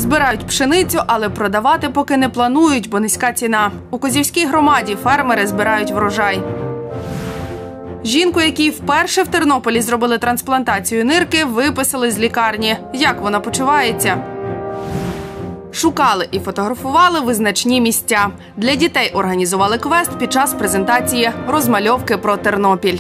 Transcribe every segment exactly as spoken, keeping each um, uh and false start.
Збирають пшеницю, але продавати поки не планують, бо низька ціна. У Козівській громаді фермери збирають врожай. Жінку, якій вперше в Тернополі зробили трансплантацію нирки, виписали з лікарні. Як вона почувається? Шукали і фотографували визначні місця. Для дітей організували квест під час презентації розмальовки про Тернопіль.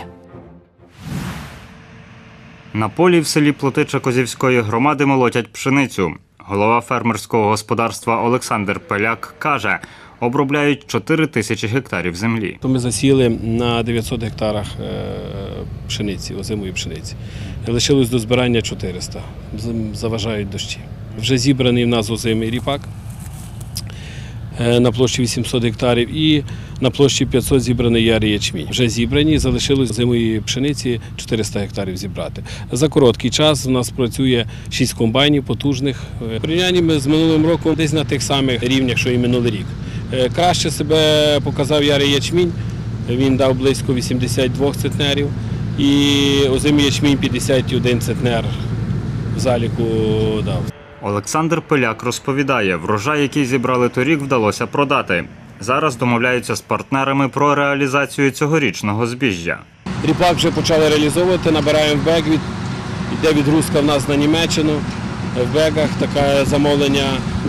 На полі в селі Плотича Козівської громади молотять пшеницю. Голова фермерського господарства Олександр Пеляк каже, обробляють чотири тисячі гектарів землі. Ми засіяли на дев'ятсот гектарах пшениці, озимої пшениці. Лишилось до збирання чотириста, заважають дощі. Вже зібраний в нас озимий ріпак на площі вісімсот гектарів і на площі п'ятсот зібраний ярий ячмінь. Вже зібрані, залишилось озимої пшениці чотириста гектарів зібрати. За короткий час у нас працює шість комбайнів потужних. В порівнянні з минулим роком десь на тих самих рівнях, що і минулий рік. Краще себе показав ярий ячмінь, він дав близько вісімдесят два центнерів і озимий ячмінь п'ятдесят один центнер в заліку дав. Олександр Пеляк розповідає, врожай, який зібрали торік, вдалося продати. Зараз домовляються з партнерами про реалізацію цьогорічного збіжжя. Ріпак вже почали реалізовувати, набираємо в бек, йде відгрузка в нас на Німеччину, в беках таке замовлення.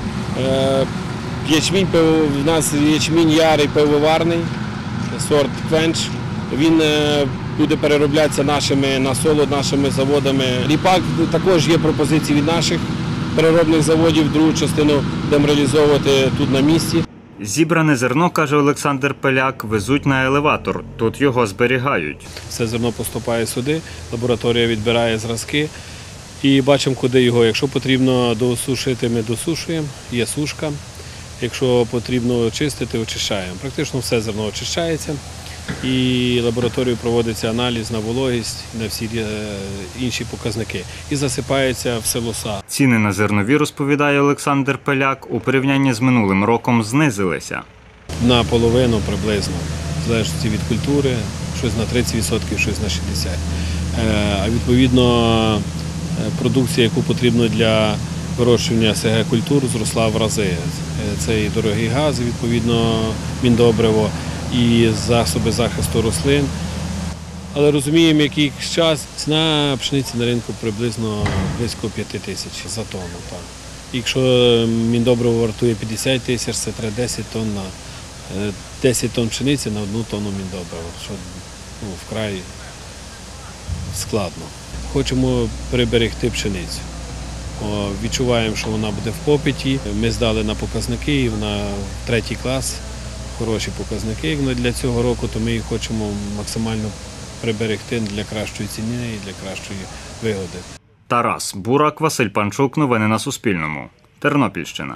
Ячмінь, в нас ячмінь ярий пивоварний, сорт Квенч. Він буде перероблятися нашими на солод, нашими заводами. Ріпак також є пропозиції від наших переробних заводів, другу частину будемо реалізовувати тут на місці. Зібране зерно, каже Олександр Пеляк, везуть на елеватор. Тут його зберігають. Все зерно поступає сюди, лабораторія відбирає зразки і бачимо, куди його. Якщо потрібно досушити, ми досушуємо, є сушка. Якщо потрібно очистити, очищаємо. Практично все зерно очищається і лабораторією проводиться аналіз на вологість, на всі інші показники. І засипається в силоса. Ціни на зернові, розповідає Олександр Пеляк, у порівнянні з минулим роком знизилися. На половину приблизно, в залежності від культури, щось на тридцять відсотків, щось на шістдесят відсотків. А відповідно, продукція, яку потрібно для вирощування ес ге культур, зросла в рази. Це і дорогий газ, і відповідно міндобриво, і засоби захисту рослин. Але розуміємо, який час ціна пшениці на ринку приблизно близько п'яти тисяч за тонну. Так. Якщо міндобриво вартує п'ятдесят тисяч, це треба десять тонн на десять тонн пшениці на одну тонну міндобрива, що ну, вкрай складно. Хочемо приберегти пшеницю. Відчуваємо, що вона буде в попиті. Ми здали на показники, і вона в третій клас, хороші показники. Для цього року то ми її хочемо максимально приберегти для кращої ціни і для кращої вигоди. Тарас Бурак, Василь Панчук. Новини на Суспільному. Тернопільщина.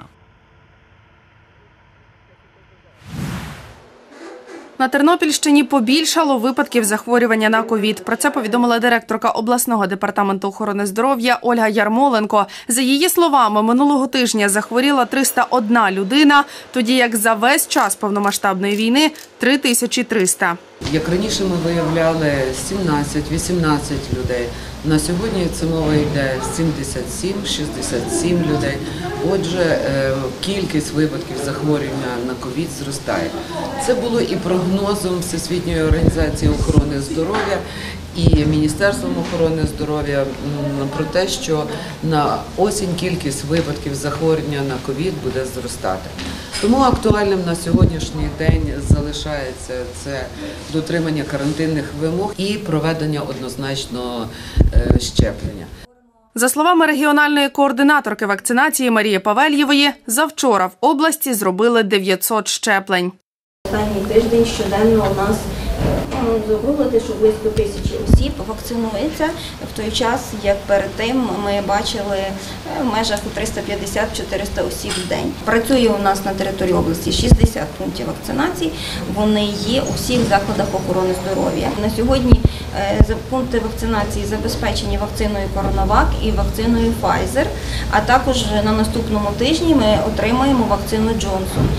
На Тернопільщині побільшало випадків захворювання на ковід. Про це повідомила директорка обласного департаменту охорони здоров'я Ольга Ярмоленко. За її словами, минулого тижня захворіла триста одна людина, тоді як за весь час повномасштабної війни – три тисячі триста. Як раніше ми виявляли сімнадцять-вісімнадцять людей, на сьогодні це мова йде сімдесят сім - шістдесят сім людей. Отже, кількість випадків захворювання на ковід зростає. Це було і прогнозом Всесвітньої організації охорони здоров'я, і Міністерством охорони здоров'я про те, що на осінь кількість випадків захворювання на ковід буде зростати. Тому актуальним на сьогоднішній день залишається це дотримання карантинних вимог і проведення однозначного щеплення. За словами регіональної координаторки вакцинації Марії Павельєвої, завчора в області зробили дев'ятсот щеплень. Останній тиждень щоденно у нас виявили, що близько тисячі осіб вакцинується в той час, як перед тим ми бачили в межах триста п'ятдесят - чотириста осіб в день. Працює у нас на території області шістдесят пунктів вакцинації, вони є у всіх закладах охорони здоров'я. На сьогодні пункти вакцинації забезпечені вакциною Коронавак і вакциною Pfizer, а також на наступному тижні ми отримаємо вакцину Джонсон.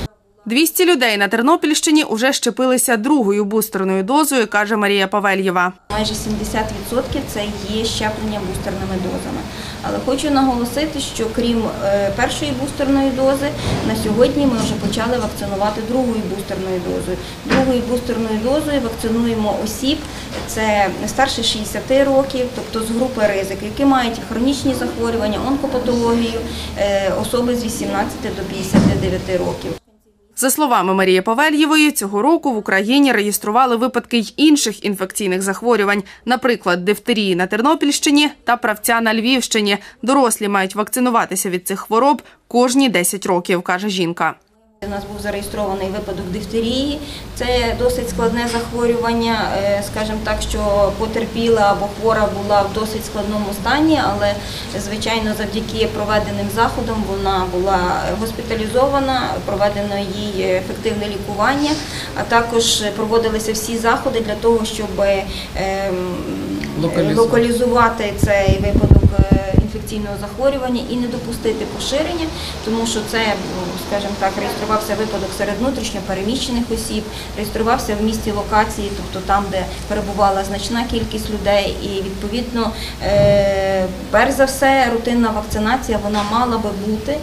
двісті людей на Тернопільщині уже щепилися другою бустерною дозою, каже Марія Павельєва. Майже сімдесят відсотків це є щеплення бустерними дозами. Але хочу наголосити, що крім першої бустерної дози, на сьогодні ми вже почали вакцинувати другою бустерною дозою. Другою бустерною дозою вакцинуємо осіб, це старше шістдесят років, тобто з групи ризику, які мають хронічні захворювання, онкопатологію, особи з вісімнадцяти до п'ятдесят дев'яти років. За словами Марії Павельєвої, цього року в Україні реєстрували випадки й інших інфекційних захворювань, наприклад, дифтерії на Тернопільщині та правця на Львівщині. Дорослі мають вакцинуватися від цих хвороб кожні десять років, каже жінка. У нас був зареєстрований випадок дифтерії. Це досить складне захворювання, скажімо так, що потерпіла або хвора була в досить складному стані, але, звичайно, завдяки проведеним заходам вона була госпіталізована, проведено їй ефективне лікування, а також проводилися всі заходи для того, щоб локалізувати цей випадок інфекційного захворювання і не допустити поширення, тому що це, скажімо так, реєструвався випадок серед внутрішньо переміщених осіб, реєструвався в місті локації, тобто там, де перебувала значна кількість людей, і відповідно, перш за все, рутинна вакцинація вона мала би бути.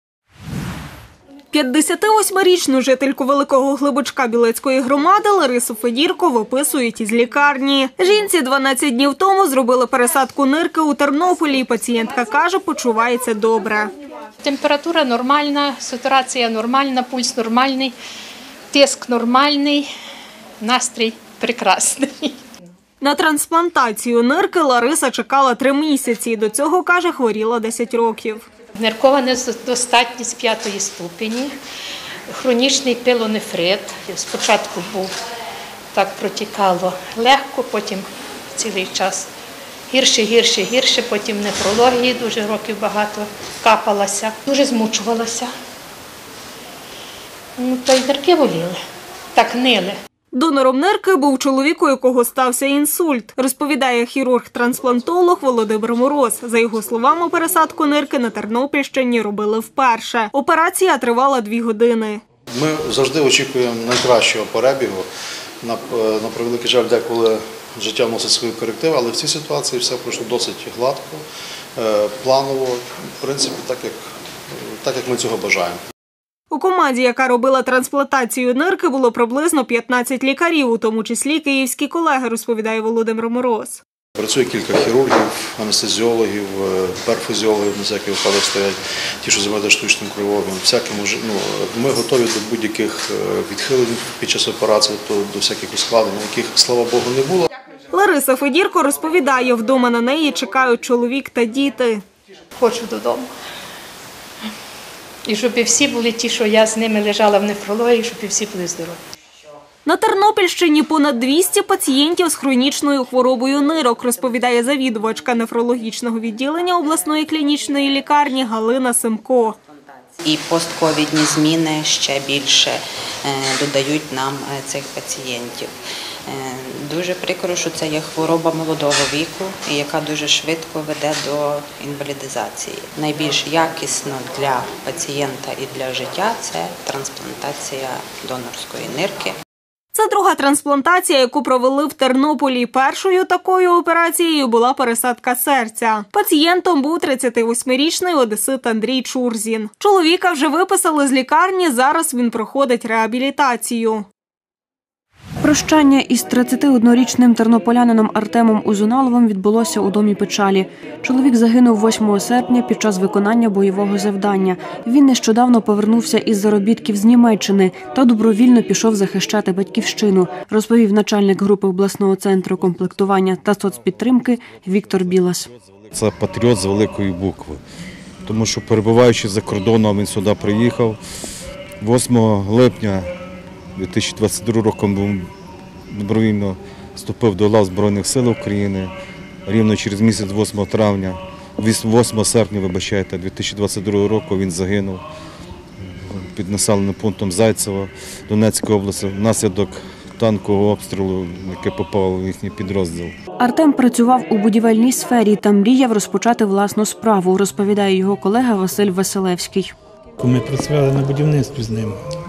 п'ятдесятиосьмирічну жительку Великого Глибочка Білецької громади Ларису Федірко виписують із лікарні. Жінці дванадцять днів тому зробили пересадку нирки у Тернополі, і пацієнтка каже, почувається добре. Температура нормальна, сатурація нормальна, пульс нормальний, тиск нормальний, настрій прекрасний. На трансплантацію нирки Лариса чекала три місяці. До цього, каже, хворіла десять років. Ниркова недостатність п'ятої ступені, хронічний пилонефрит. Спочатку був, так протікало легко, потім цілий час гірше, гірше, гірше, потім нефрології, дуже років багато капалася. Дуже змучувалася. Ну, то й нирки боліли, так нили. Донором нирки був чоловік, у якого стався інсульт, розповідає хірург-трансплантолог Володимир Мороз. За його словами, пересадку нирки на Тернопільщині робили вперше. Операція тривала дві години. Ми завжди очікуємо найкращого перебігу. На, на превеликий жаль, деколи життя вносить свої корективи, але в цій ситуації все пройшло досить гладко, планово, в принципі, так як, так як ми цього бажаємо. У команді, яка робила трансплантацію нирки, було приблизно п'ятнадцять лікарів, у тому числі київські колеги, розповідає Володимир Мороз. Працює кілька хірургів, анестезіологів, перфузіологів, на всякий випадок стоять, ті, що займаються штучним кровообігом. Ну, ми готові до будь-яких відхилень під час операції, до всяких ускладнень, яких, слава Богу, не було. Лариса Федірко розповідає, вдома на неї чекають чоловік та діти. Хочу додому. І щоб всі були ті, що я з ними лежала в нефрології, щоб всі були здорові. На Тернопільщині понад двісті пацієнтів з хронічною хворобою нирок, розповідає завідувачка нефрологічного відділення обласної клінічної лікарні Галина Семко. І постковідні зміни ще більше додають нам цих пацієнтів. Дуже прикро, що це є хвороба молодого віку, яка дуже швидко веде до інвалідизації. Найбільш якісно для пацієнта і для життя – це трансплантація донорської нирки. Це друга трансплантація, яку провели в Тернополі. Першою такою операцією була пересадка серця. Пацієнтом був тридцятивосьмирічний одесит Андрій Чурзін. Чоловіка вже виписали з лікарні, зараз він проходить реабілітацію. Прощання із тридцятиоднорічним тернополянином Артемом Узуналовим відбулося у домі печалі. Чоловік загинув восьмого серпня під час виконання бойового завдання. Він нещодавно повернувся із заробітків з Німеччини та добровільно пішов захищати батьківщину, розповів начальник групи обласного центру комплектування та соцпідтримки Віктор Білас. Це патріот з великої букви, тому що, перебуваючи за кордоном, він сюди приїхав. восьмого липня дві тисячі двадцять другого року був добровільно вступив до лав Збройних сил України. Рівно через місяць, восьмого травня, восьмого серпня, вибачайте, дві тисячі двадцять другого року він загинув під населеним пунктом Зайцево, Донецької області, внаслідок танкового обстрілу, який попав у їхній підрозділ. Артем працював у будівельній сфері та мріяв розпочати власну справу, розповідає його колега Василь Василевський. Ми працювали на будівництві з ним.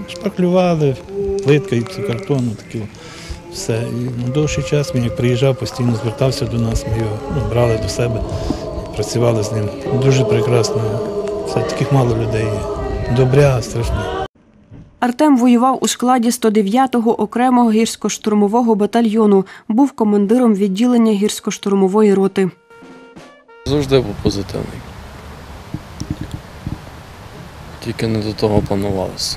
Шпаклювали, плитка і картону, таке все. І довший час він як приїжджав, постійно звертався до нас, ми його ну, брали до себе, працювали з ним. Дуже прекрасно. Це таких мало людей є. Добряга, страшно. Артем воював у складі сто дев'ятого окремого гірсько-штурмового батальйону. Був командиром відділення гірсько-штурмової роти. Завжди був позитивний. Тільки не до того планувалося.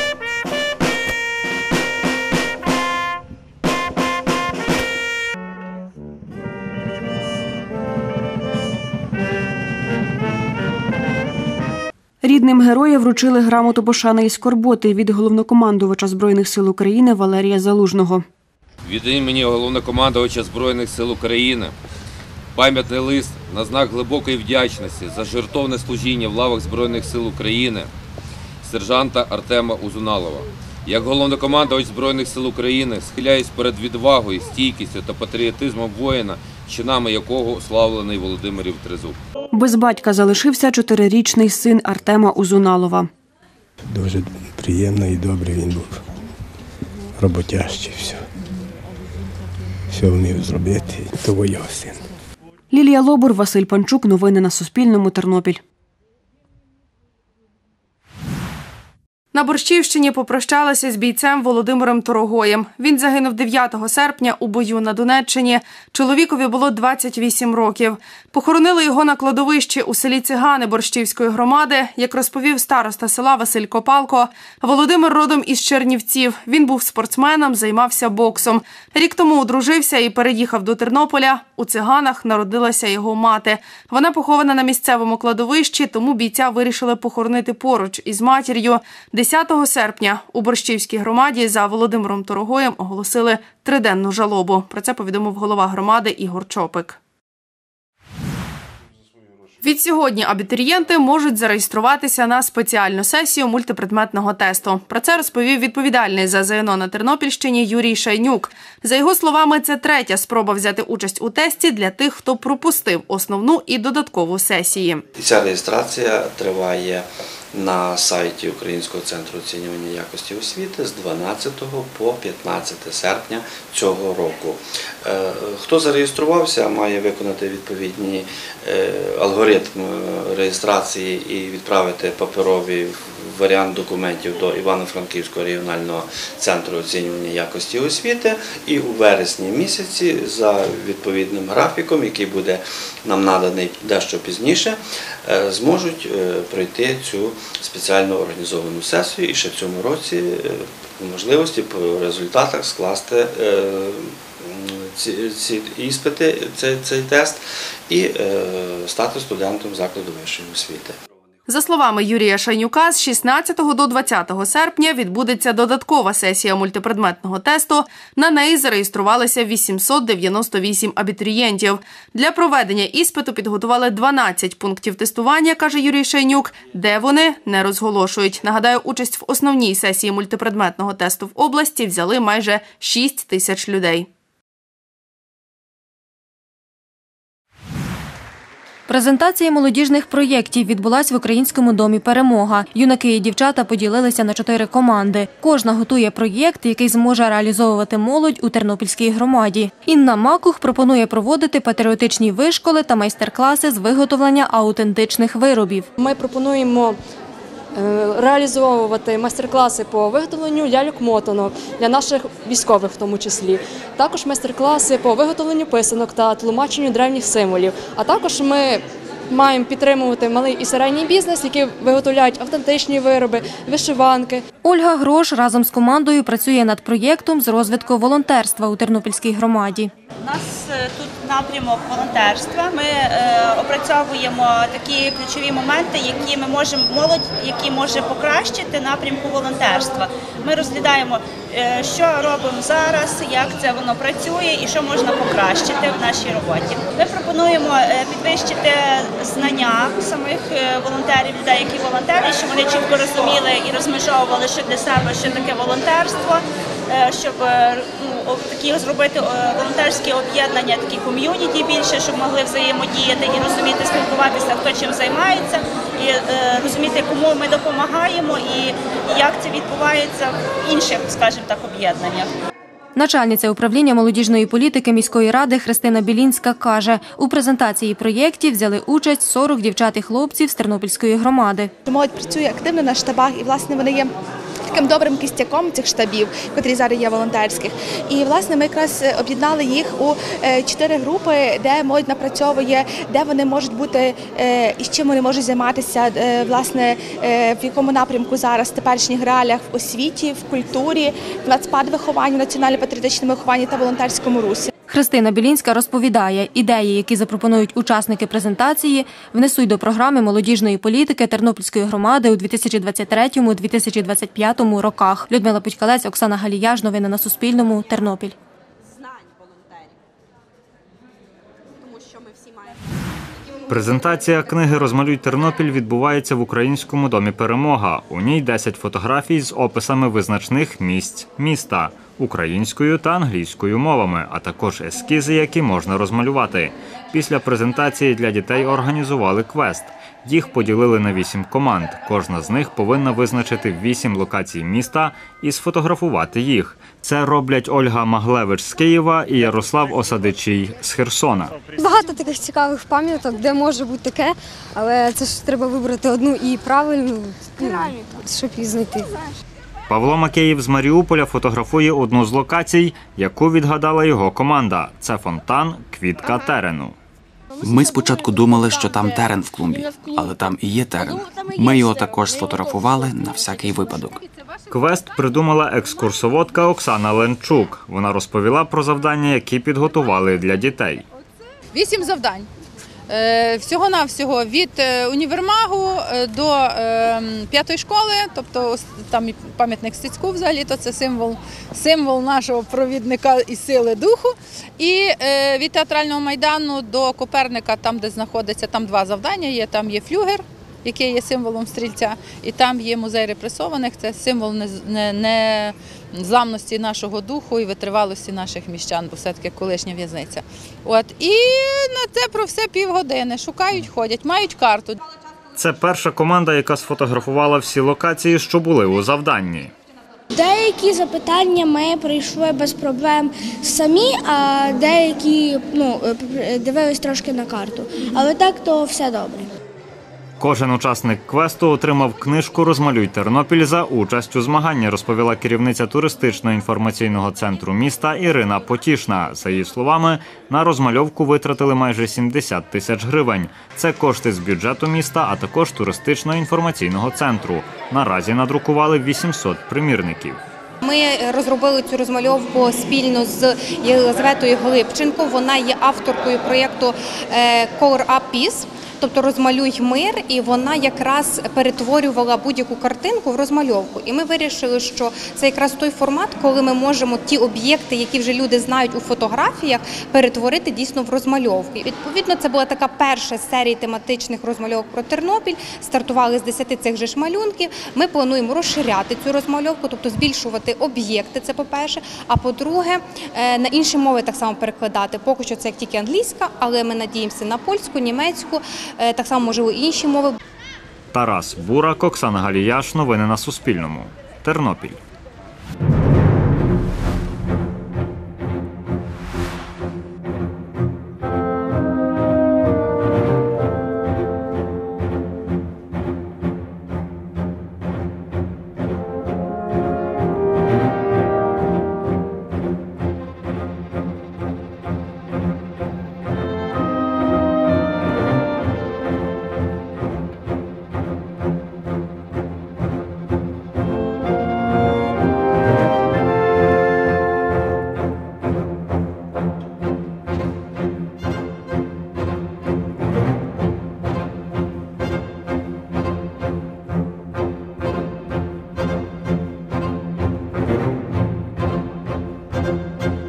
Рідним героя вручили грамоту пошани і скорботи від головнокомандувача Збройних сил України Валерія Залужного. Від імені головнокомандувача Збройних сил України пам'ятний лист на знак глибокої вдячності за жертовне служіння в лавах Збройних сил України сержанта Артема Узуналова. Як головнокомандувач Збройних сил України схиляюсь перед відвагою, стійкістю та патріотизмом воїна, чинами якого уславлений Володимирів Тризуб. Без батька залишився чотирирічний син Артема Узуналова. Дуже приємний і добрий він був. Роботящий, все. Все вмів зробити, того його син. Лілія Лобур, Василь Панчук. Новини на Суспільному. Тернопіль. На Борщівщині попрощалися з бійцем Володимиром Торогоєм. Він загинув дев'ятого серпня у бою на Донеччині. Чоловікові було двадцять вісім років. Похоронили його на кладовищі у селі Цигани Борщівської громади. Як розповів староста села Василь Копалко, Володимир родом із Чернівців. Він був спортсменом, займався боксом. Рік тому одружився і переїхав до Тернополя. У Циганах народилася його мати. Вона похована на місцевому кладовищі, тому бійця вирішили похоронити поруч із матір'ю. десятого серпня у Борщівській громаді за Володимиром Торогоєм оголосили триденну жалобу. Про це повідомив голова громади Ігор Чопик. Відсьогодні абітурієнти можуть зареєструватися на спеціальну сесію мультипредметного тесту. Про це розповів відповідальний за ЗНО на Тернопільщині Юрій Шайнюк. За його словами, це третя спроба взяти участь у тесті для тих, хто пропустив основну і додаткову сесії. Ця реєстрація триває на сайті Українського центру оцінювання якості освіти з дванадцятого по п'ятнадцяте серпня цього року. Хто зареєструвався, має виконати відповідний алгоритм реєстрації і відправити паперовий варіант документів до Івано-Франківського регіонального центру оцінювання якості освіти. І у вересні місяці за відповідним графіком, який буде нам наданий дещо пізніше, зможуть пройти цю спеціально організовану сесію і ще в цьому році по можливості, по результатах скласти ці, ці іспити, цей, цей тест і стати студентом закладу вищої освіти. За словами Юрія Шайнюка, з шістнадцятого до двадцятого серпня відбудеться додаткова сесія мультипредметного тесту. На неї зареєструвалися вісімсот дев'яносто вісім абітурієнтів. Для проведення іспиту підготували дванадцять пунктів тестування, каже Юрій Шайнюк, де вони не розголошують. Нагадаю, участь в основній сесії мультипредметного тесту в області взяли майже шість тисяч людей. Презентація молодіжних проєктів відбулась в Українському домі «Перемога». Юнаки і дівчата поділилися на чотири команди. Кожна готує проєкт, який зможе реалізовувати молодь у Тернопільській громаді. Інна Макух пропонує проводити патріотичні вишколи та майстер-класи з виготовлення аутентичних виробів. Ми пропонуємо реалізовувати майстер-класи по виготовленню ляльок-мотанок для наших військових в тому числі. Також майстер-класи по виготовленню писанок та тлумаченню древніх символів. А також ми маємо підтримувати малий і середній бізнес, які виготовляють автентичні вироби, вишиванки. Ольга Грош разом з командою працює над проєктом з розвитку волонтерства у Тернопільській громаді. У нас тут напрямок волонтерства. Ми е, опрацьовуємо такі ключові моменти, які ми можемо, молодь, які може покращити напрямку волонтерства. Ми розглядаємо, е, що робимо зараз, як це воно працює і що можна покращити в нашій роботі. Ми пропонуємо е, підвищити знання самих волонтерів, людей, які волонтери, щоб вони чітко розуміли і розмежовували, що для себе, що таке волонтерство, щоб ну, такі зробити волонтерські об'єднання, такі ком'юніті більше, щоб могли взаємодіяти і розуміти, спілкуватися, хто чим займається. і е, розуміти, кому ми допомагаємо і як це відбувається в інших, скажімо так, об'єднаннях. Начальниця управління молодіжної політики міської ради Христина Білінська каже, у презентації проєктів взяли участь сорок дівчат і хлопців з Тернопільської громади. Молодь працює активно на штабах і, власне, вони є таким добрим кістяком цих штабів, котрі зараз є волонтерських. І, власне, ми якраз об'єднали їх у чотири групи, де молодь напрацьовує, де вони можуть бути і з чим вони можуть займатися, власне, в якому напрямку зараз в теперішніх реаліях в освіті, в культурі, в нацпад-вихованні, в національно-патріотичному вихованні та волонтерському русі. Христина Білінська розповідає, ідеї, які запропонують учасники презентації, внесуть до програми молодіжної політики Тернопільської громади у дві тисячі двадцять третьому - дві тисячі двадцять п'ятому роках. Людмила Путькалець, Оксана Галіяш. Новини на Суспільному. Тернопіль. Презентація книги «Розмалюй Тернопіль» відбувається в Українському домі «Перемога». У ній десять фотографій з описами визначних місць міста українською та англійською мовами, а також ескізи, які можна розмалювати. Після презентації для дітей організували квест. Їх поділили на вісім команд. Кожна з них повинна визначити вісім локацій міста і сфотографувати їх. Це роблять Ольга Маглевич з Києва і Ярослав Осадичій з Херсона. Багато таких цікавих пам'яток, де може бути таке, але це ж треба вибрати одну і правильну, щоб її знайти. Павло Макеїв з Маріуполя фотографує одну з локацій, яку відгадала його команда. Це фонтан «Квітка терену». Ми спочатку думали, що там терен в клумбі, але там і є терен. Ми його також сфотографували на всякий випадок. Квест придумала екскурсоводка Оксана Ленчук. Вона розповіла про завдання, які підготували для дітей. Вісім завдань. Всього-навсього від універмагу до п'ятої школи, тобто там пам'ятник Стецьку взагалі, то це символ, символ нашого провідника і сили духу. І від театрального майдану до Коперника, там де знаходиться, там два завдання є, там є флюгер, який є символом стрільця, і там є музей репресованих, це символ незламності нашого духу і витривалості наших міщан, бо все-таки колишня в'язниця. От. І на це про все півгодини. Шукають, ходять, мають карту. Це перша команда, яка сфотографувала всі локації, що були у завданні. Деякі запитання ми пройшли без проблем самі, а деякі ну, дивились трошки на карту. Але так, то все добре. Кожен учасник квесту отримав книжку «Розмалюй Тернопіль» за участь у змаганні, розповіла керівниця туристично-інформаційного центру міста Ірина Потішна. За її словами, на розмальовку витратили майже сімдесят тисяч гривень. Це кошти з бюджету міста, а також туристично-інформаційного центру. Наразі надрукували вісімсот примірників. Ми розробили цю розмальовку спільно з Єлизаветою Глибченко. Вона є авторкою проєкту «Color Up Peace», тобто «Розмалюй мир», і вона якраз перетворювала будь-яку картинку в розмальовку. І ми вирішили, що це якраз той формат, коли ми можемо ті об'єкти, які вже люди знають у фотографіях, перетворити дійсно в розмальовки. Відповідно, це була така перша з серії тематичних розмальовок про Тернопіль. Стартували з десяти цих же ж малюнків. Ми плануємо розширяти цю розмальовку, тобто збільшувати об'єкти, це по-перше. А по-друге, на інші мови так само перекладати. Поки що це як тільки англійська, але ми надіємося на польську, німецьку, так само, можливо, і інші мови. Тарас Бурак, Оксана Галіяш. Новини на Суспільному. Тернопіль. Thank you.